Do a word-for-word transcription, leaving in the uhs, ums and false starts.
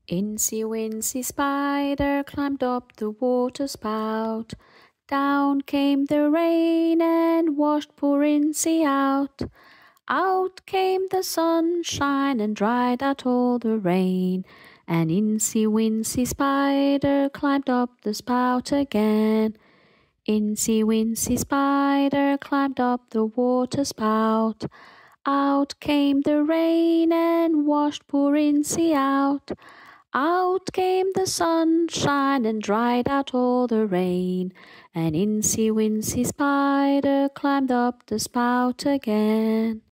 Incy Wincy Spider climbed up the water spout. Down came the rain and washed poor Incy out. Out came the sunshine and dried out all the rain. And Incy Wincy Spider climbed up the spout again. Incy Wincy Spider climbed up the water spout. Out came the rain and washed poor Incy out. Out came the sunshine and dried out all the rain. And Incy Wincy Spider climbed up the spout again.